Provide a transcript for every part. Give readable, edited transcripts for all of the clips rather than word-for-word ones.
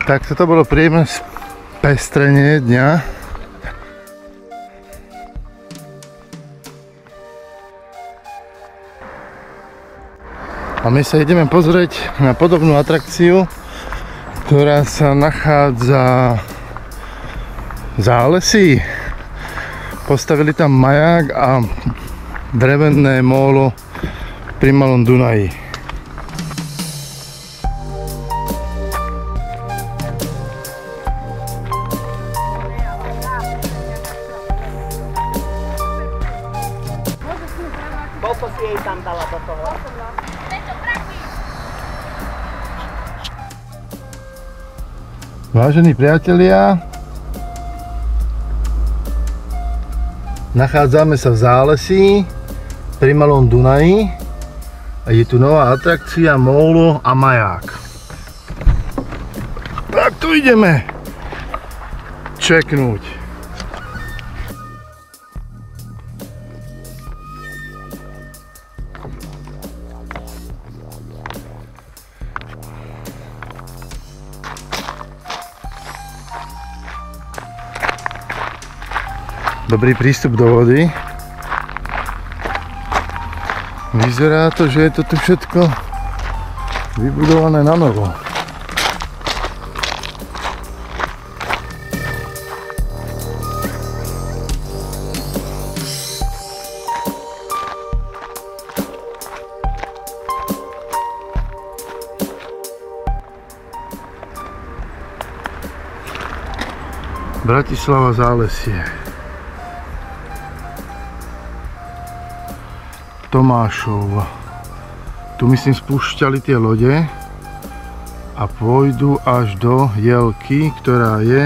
Tak toto bolo príjemné spestrenie dňa. A my sa ideme pozrieť na podobnú atrakciu, ktorá sa nachádza v Zálesí. Postavili tam maják a drevené mólo pri Malom Dunaji. Koľko si jej tam dala do toho? Vážení priatelia, nachádzame sa v Zálesí pri Malom Dunaji a je tu nová atrakcia mólo a maják. Tak tu ideme čeknúť. Dobrý prístup do vody. Vyzerá to, že je to tu všetko vybudované na novo. Bratislava Zálesie. Tomášov. Tu myslím spúšťali tie lode a pôjdu až do Jelky, ktorá je,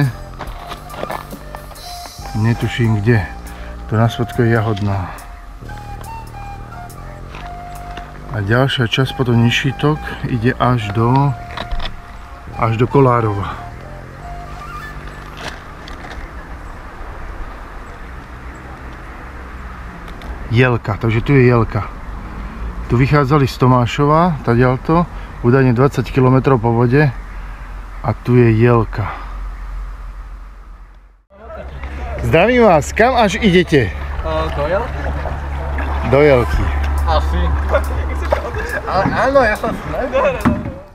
netuším kde, to na spodku je Jahodná. A ďalšia časť potom nižší tok ide až do Kolárova. Jelka, takže tu je Jelka. Tu vychádzali z Tomášova, tadiaľto, údajne 20 km po vode a tu je Jelka. Zdravím vás, kam až idete? Do Jelky? Do Jelky. Asi. Áno, ja som si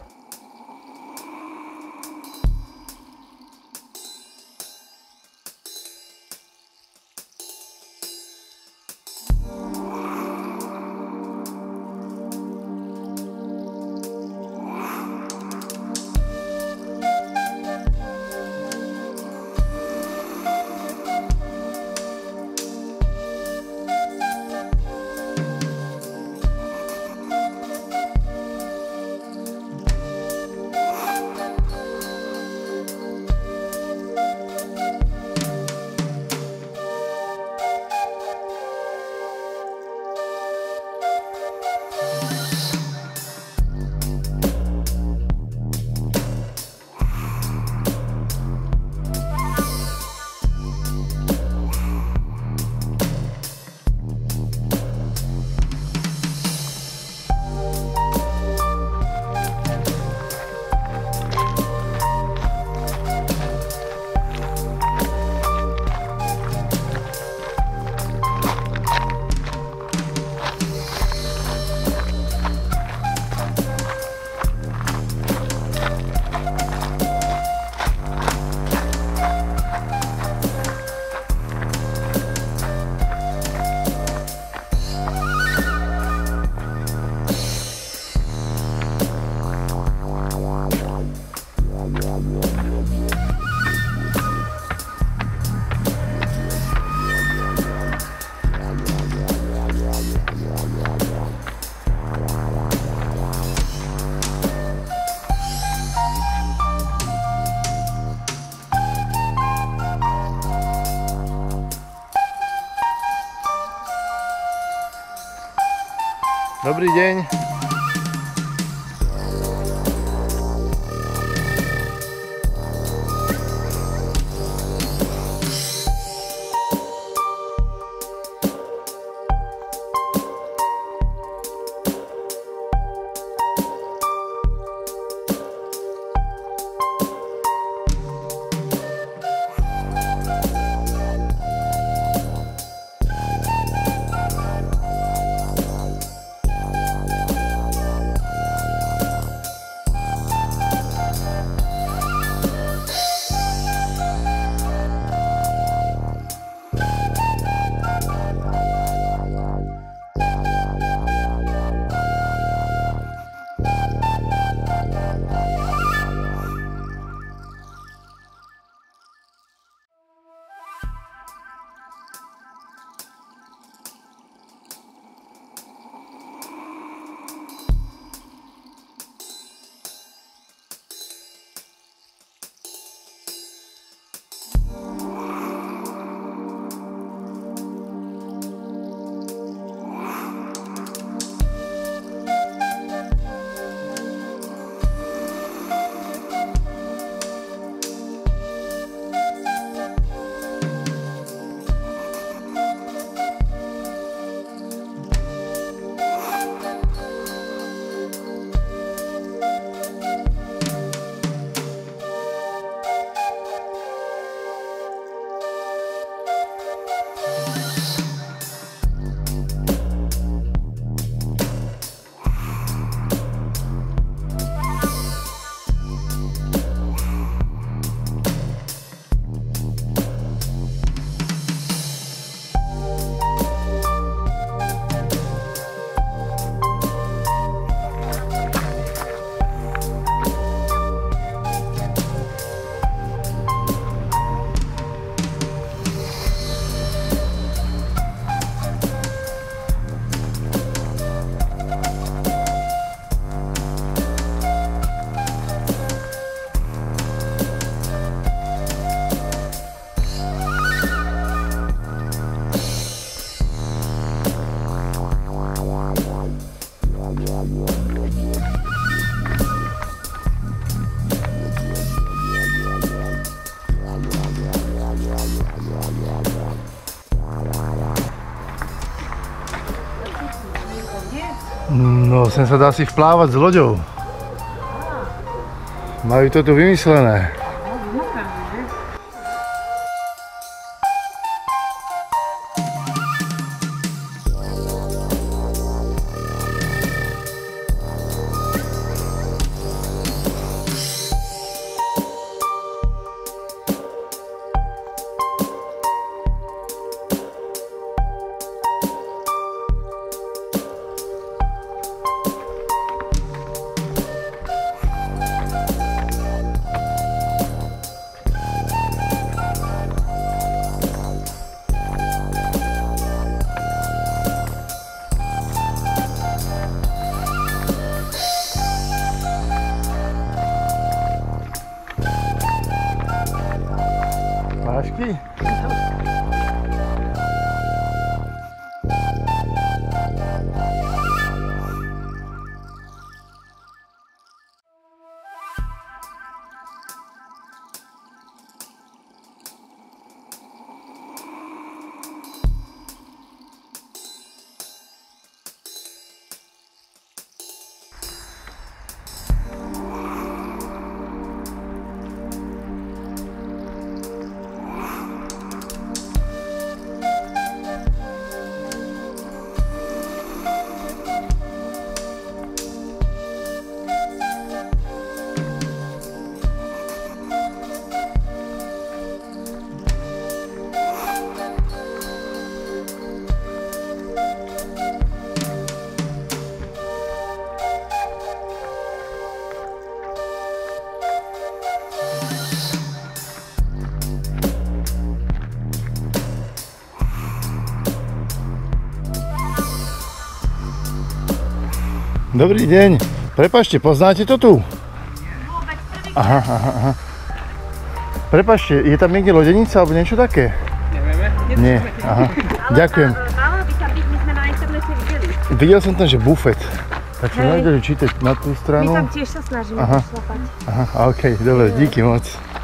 Dobrý deň. No, sem sa dá si vplávať s loďou. Majú to tu vymyslené. Vážky? Dobrý deň. Prepáčte, poznáte to tu? Vôbec prvý. Aha. Prepáčte, je tam niekde lodenica alebo niečo také? Nevieme. Nie, aha. Ďakujem. Malo by tam byť, my sme na internete videli. Videl som tam, že bufet. Tak som Hej. nevedeli čítať na tú My stranu. tam tiež sa snažíme Aha. pošlapať. Aha, okej, dobre, díky moc.